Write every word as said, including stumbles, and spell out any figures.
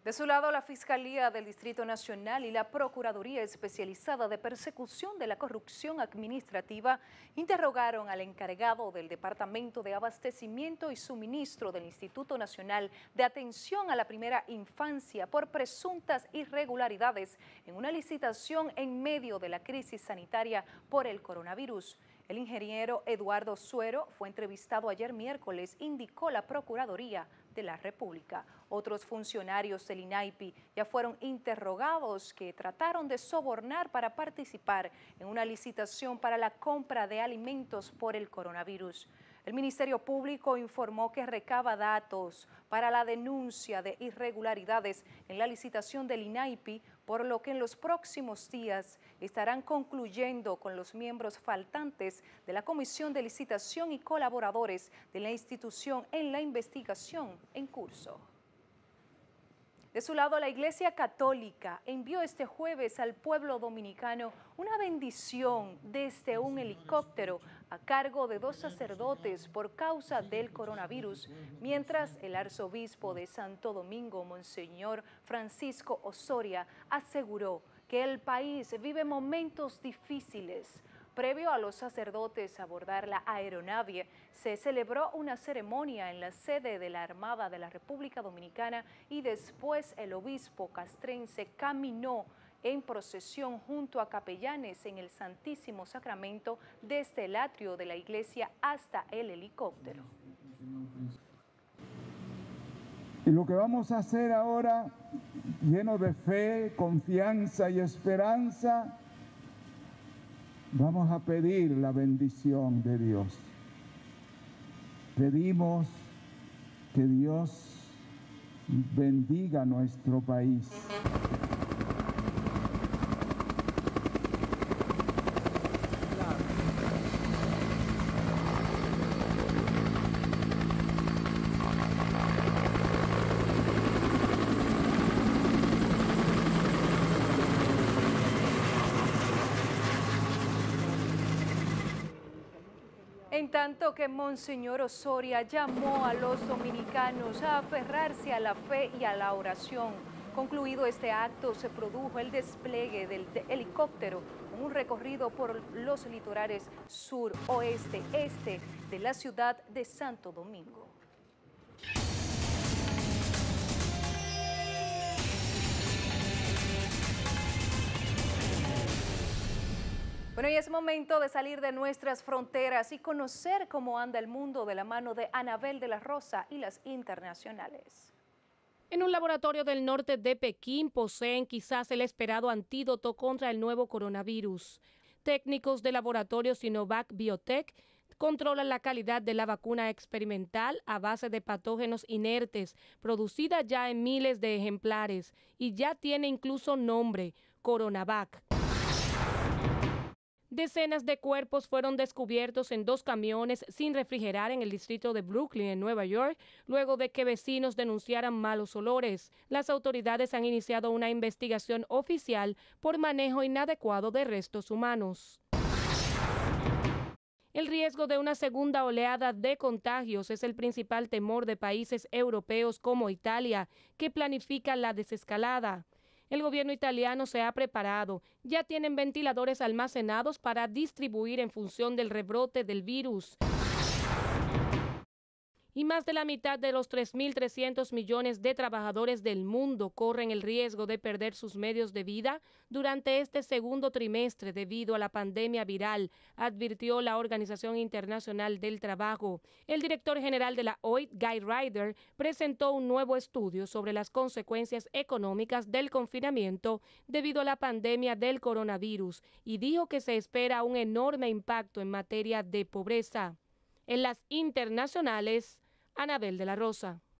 De su lado, la Fiscalía del Distrito Nacional y la Procuraduría Especializada de Persecución de la Corrupción Administrativa interrogaron al encargado del Departamento de Abastecimiento y Suministro del Instituto Nacional de Atención a la Primera Infancia por presuntas irregularidades en una licitación en medio de la crisis sanitaria por el coronavirus. El ingeniero Eduardo Suero fue entrevistado ayer miércoles, indicó la Procuraduría de la República. Otros funcionarios del INAIPI ya fueron interrogados que trataron de sobornar para participar en una licitación para la compra de alimentos por el coronavirus. El Ministerio Público informó que recaba datos para la denuncia de irregularidades en la licitación del INAIPI, por lo que en los próximos días estarán concluyendo con los miembros faltantes de la Comisión de Licitación y colaboradores de la institución en la investigación en curso. De su lado, la Iglesia Católica envió este jueves al pueblo dominicano una bendición desde un helicóptero a cargo de dos sacerdotes por causa del coronavirus, mientras el arzobispo de Santo Domingo, Monseñor Francisco Osoria, aseguró que el país vive momentos difíciles. Previo a los sacerdotes abordar la aeronave, se celebró una ceremonia en la sede de la Armada de la República Dominicana y después el obispo castrense caminó en procesión junto a capellanes en el Santísimo Sacramento desde el atrio de la iglesia hasta el helicóptero. Y lo que vamos a hacer ahora, lleno de fe, confianza y esperanza, vamos a pedir la bendición de Dios. Pedimos que Dios bendiga nuestro país. En tanto que Monseñor Osoria llamó a los dominicanos a aferrarse a la fe y a la oración. Concluido este acto, se produjo el despliegue del helicóptero con un recorrido por los litorales sur, oeste, este de la ciudad de Santo Domingo. Bueno, y es momento de salir de nuestras fronteras y conocer cómo anda el mundo de la mano de Anabel de la Rosa y las internacionales. En un laboratorio del norte de Pekín poseen quizás el esperado antídoto contra el nuevo coronavirus. Técnicos del laboratorio Sinovac Biotech controlan la calidad de la vacuna experimental a base de patógenos inertes, producida ya en miles de ejemplares y ya tiene incluso nombre, Coronavac. Decenas de cuerpos fueron descubiertos en dos camiones sin refrigerar en el distrito de Brooklyn, en Nueva York, luego de que vecinos denunciaran malos olores. Las autoridades han iniciado una investigación oficial por manejo inadecuado de restos humanos. El riesgo de una segunda oleada de contagios es el principal temor de países europeos como Italia, que planifica la desescalada. El gobierno italiano se ha preparado, ya tienen ventiladores almacenados para distribuir en función del rebrote del virus. Y más de la mitad de los tres mil trescientos millones de trabajadores del mundo corren el riesgo de perder sus medios de vida durante este segundo trimestre debido a la pandemia viral, advirtió la Organización Internacional del Trabajo. El director general de la O I T, Guy Ryder, presentó un nuevo estudio sobre las consecuencias económicas del confinamiento debido a la pandemia del coronavirus y dijo que se espera un enorme impacto en materia de pobreza. En las internacionales, Anabel de la Rosa.